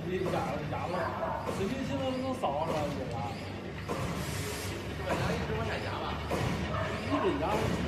你压了，自己现在那种烧了就压。 这个压一直往下压吧。 你这压。